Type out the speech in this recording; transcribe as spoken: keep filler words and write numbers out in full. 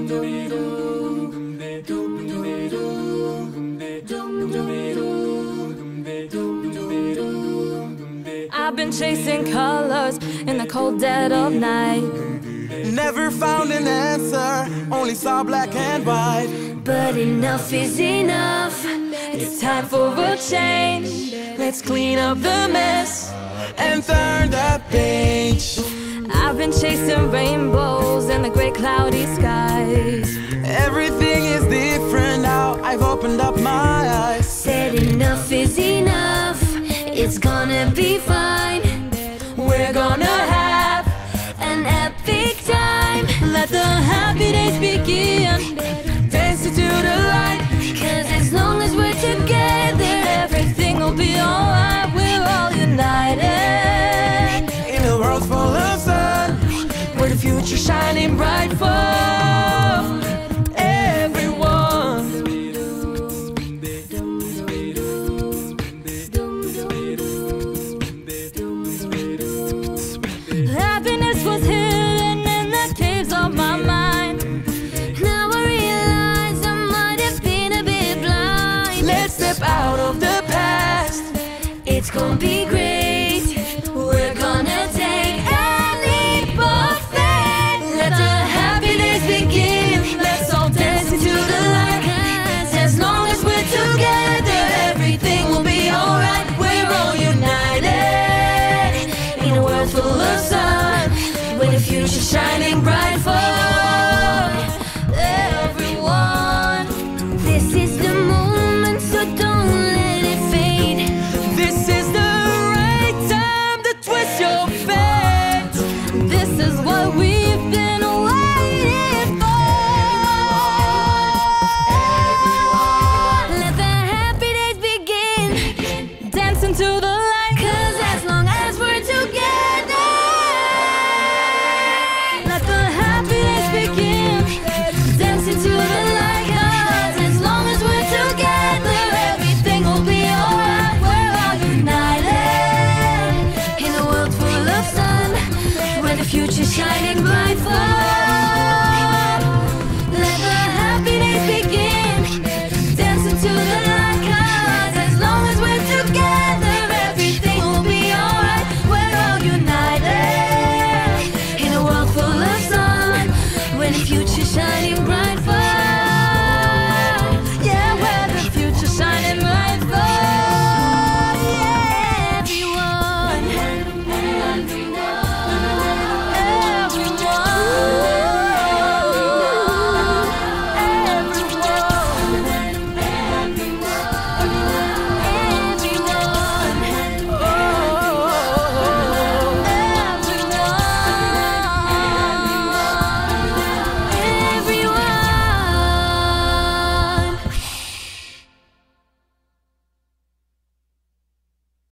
I've been chasing colors in the cold dead of night. Never found an answer, only saw black and white. But enough is enough, it's time for a change. Let's clean up the mess and turn the page. I've been chasing rainbows in the gray cloudy skies. Everything is different now, I've opened up my eyes. Said enough is enough, it's gonna be fine. We're gonna have an epic time. Let the happy days begin, dance into the light. Cause as long as we're together, everything will be alright. We're all united in a world full of sun, where the future's shining bright for everyone. Happiness was hidden in the caves of my mind. Now I realize I might have been a bit blind. Let's step out of the past, it's gonna be great. We're gonna take a leap of faith. Let the happy days begin, let's all dance into the light. Cause as long as we're together, everything will be alright. We're all united in a world full of sun, where the future's shining bright for everyone. This is the moment, so don't let it fade. this is the right time to twist your fate. This is what we've been waiting for. Let the happy days begin, dance into the light. Cause as long as we're together, let the happy days begin, dance into the light. Cause as long as we're together, everything will be alright. We're all united in a world full of sun, where the future's shining bright for